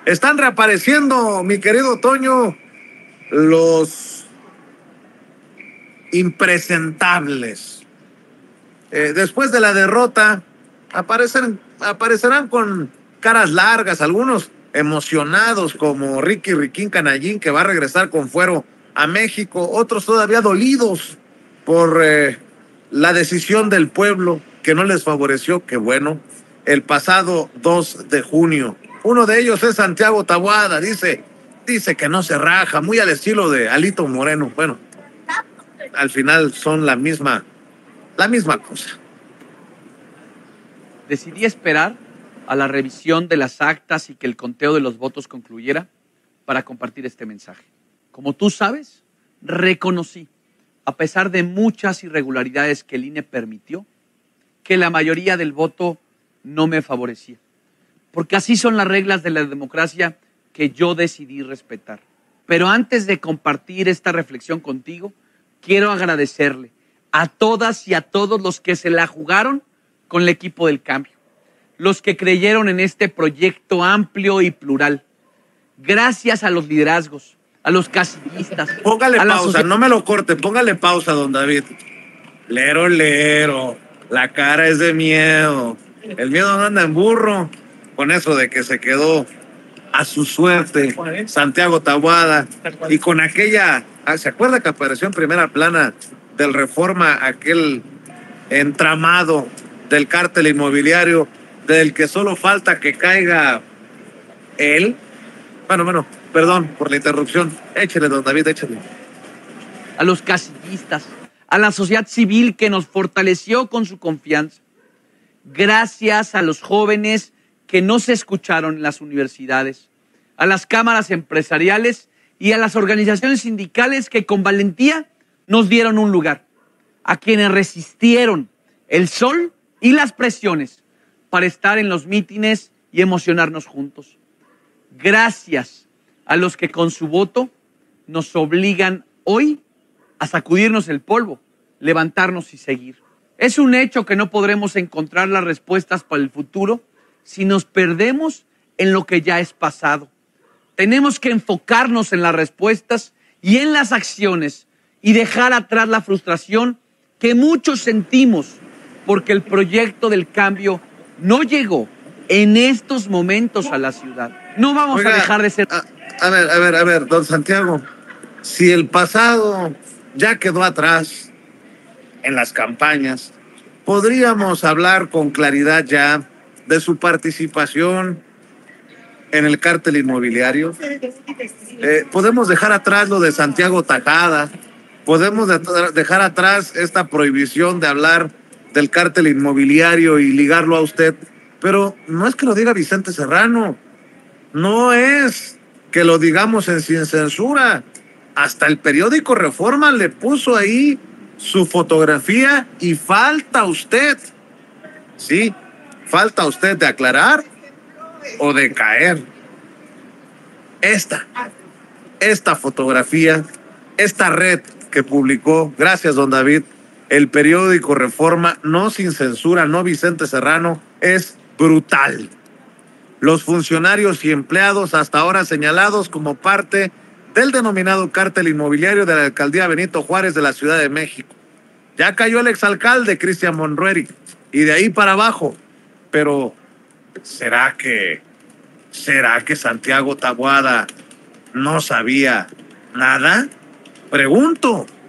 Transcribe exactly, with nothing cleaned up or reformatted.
Están reapareciendo, mi querido Toño, los impresentables. Eh, después de la derrota, aparecen, aparecerán con caras largas, algunos emocionados como Ricky Riquín Canallín, que va a regresar con fuero a México, otros todavía dolidos por eh, la decisión del pueblo que no les favoreció, que bueno, el pasado dos de junio. Uno de ellos es Santiago Taboada, dice, dice que no se raja, muy al estilo de Alito Moreno. Bueno, al final son la misma, la misma cosa. Decidí esperar a la revisión de las actas y que el conteo de los votos concluyera para compartir este mensaje. Como tú sabes, reconocí, a pesar de muchas irregularidades que el I N E permitió, que la mayoría del voto no me favorecía. Porque así son las reglas de la democracia que yo decidí respetar. Pero antes de compartir esta reflexión contigo, quiero agradecerle a todas y a todos los que se la jugaron con el equipo del cambio, los que creyeron en este proyecto amplio y plural. Gracias a los liderazgos, a los casillistas. Póngale a pausa, la... no me lo corte, póngale pausa, don David. Lero, lero, la cara es de miedo. El miedo no anda en burro. Con eso de que se quedó a su suerte Santiago Taboada y con aquella, ¿se acuerda que apareció en primera plana del Reforma aquel entramado del cártel inmobiliario del que solo falta que caiga él? Bueno, bueno, perdón por la interrupción. Échale, don David, échale. A los casillistas, a la sociedad civil que nos fortaleció con su confianza. Gracias a los jóvenes que no se escucharon en las universidades, a las cámaras empresariales y a las organizaciones sindicales que con valentía nos dieron un lugar, a quienes resistieron el sol y las presiones para estar en los mítines y emocionarnos juntos. Gracias a los que con su voto nos obligan hoy a sacudirnos el polvo, levantarnos y seguir. Es un hecho que no podremos encontrar las respuestas para el futuro si nos perdemos en lo que ya es pasado. Tenemos que enfocarnos en las respuestas y en las acciones y dejar atrás la frustración que muchos sentimos porque el proyecto del cambio no llegó en estos momentos a la ciudad. No vamos Oiga, a dejar de ser... A, a ver, a ver, a ver, don Santiago, si el pasado ya quedó atrás en las campañas, podríamos hablar con claridad ya de su participación en el cártel inmobiliario. Eh, podemos dejar atrás lo de Santiago Tajada, podemos de dejar atrás esta prohibición de hablar del cártel inmobiliario y ligarlo a usted, pero no es que lo diga Vicente Serrano, no es que lo digamos en sin censura, hasta el periódico Reforma le puso ahí su fotografía y falta usted, sí, falta usted de aclarar o de caer. Esta, esta fotografía, esta red que publicó, gracias don David, el periódico Reforma, no sin censura, no Vicente Serrano, es brutal. Los funcionarios y empleados hasta ahora señalados como parte del denominado cártel inmobiliario de la alcaldía Benito Juárez de la Ciudad de México. Ya cayó el exalcalde Cristian Monroeri y de ahí para abajo. Pero, ¿será que, será que Santiago Taboada no sabía nada? Pregunto.